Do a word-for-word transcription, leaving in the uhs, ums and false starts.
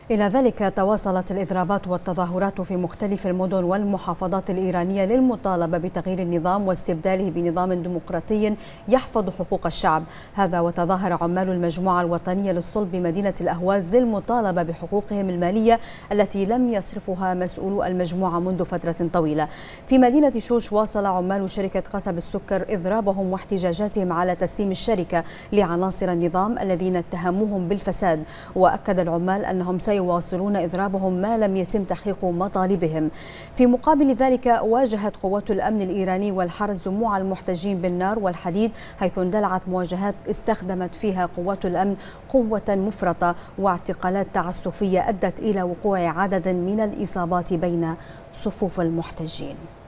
إلى ذلك تواصلت الإضرابات والتظاهرات في مختلف المدن والمحافظات الإيرانية للمطالبة بتغيير النظام واستبداله بنظام ديمقراطي يحفظ حقوق الشعب. هذا وتظاهر عمال المجموعة الوطنية للصلب بمدينة الأهواز للمطالبة بحقوقهم المالية التي لم يصرفها مسؤولو المجموعة منذ فترة طويلة. في مدينة شوش واصل عمال شركة قصب السكر إضرابهم واحتجاجاتهم على تسليم الشركة لعناصر النظام الذين اتهموهم بالفساد، وأكد العمال أنهم سيواصلون يواصلون إضرابهم ما لم يتم تحقيق مطالبهم. في مقابل ذلك واجهت قوات الأمن الإيراني والحرس جموع المحتجين بالنار والحديد، حيث اندلعت مواجهات استخدمت فيها قوات الأمن قوة مفرطة واعتقالات تعسفية أدت إلى وقوع عدد من الإصابات بين صفوف المحتجين.